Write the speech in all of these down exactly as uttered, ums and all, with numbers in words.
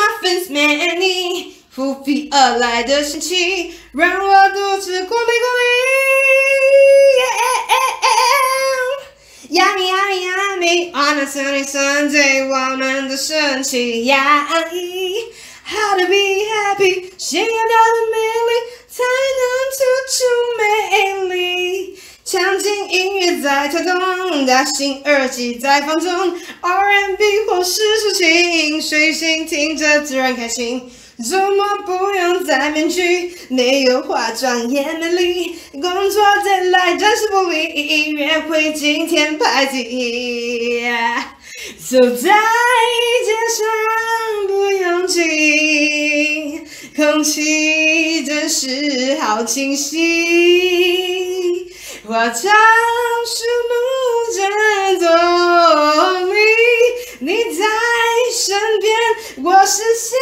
muffins many， 扑鼻而来的香气让我肚子咕哩咕哩。Yummy yummy yummy on a sunny Sunday， 我们的神奇压抑。How to be happy， 想要掉的美丽才能突出美丽。强劲音乐在跳动，大型耳机在放纵 ，R and B 或是抒情，随心听着自然开心。周末不用戴面具，没有化妆也美丽。工作再来真是不利，约会今天排第一。走在街上不拥挤，空气真是好清新。花草树木真多美，你在身边，我是仙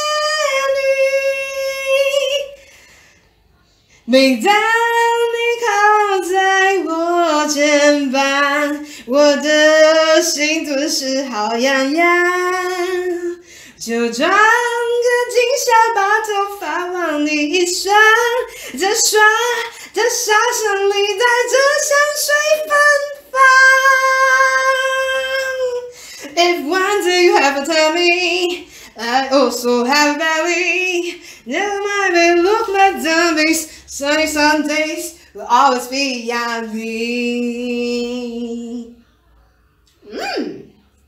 女。每当你靠在我肩膀，我的心顿时好痒痒。就装个惊吓，把头发往你一刷，这刷的沙声里带着香水芬芳。If one day you have a tummy, I also have a belly. Never mind, we look like zombies. Sunny Sundays will always be yummy. Mmm.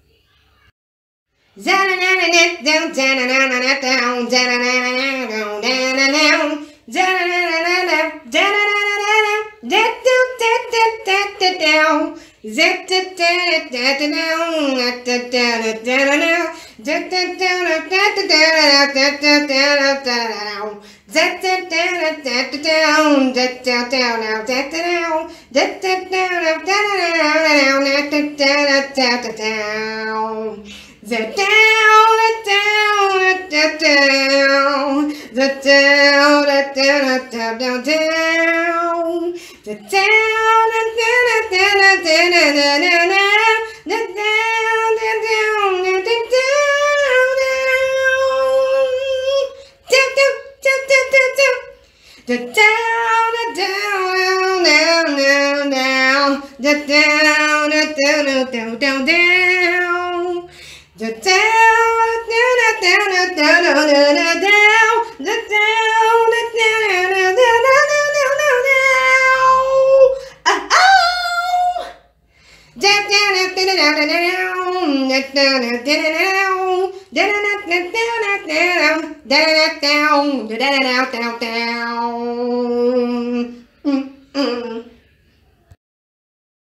The down, the down, the down, the down, the down, the down, down, down, the down, the down, the down, the down, the down, the down, the down, the down, the down, the down, the down, down, down, down. The down, down, down, down, down, down, down, the down, the down, down, down, down, down, down, down, down, down, down, down.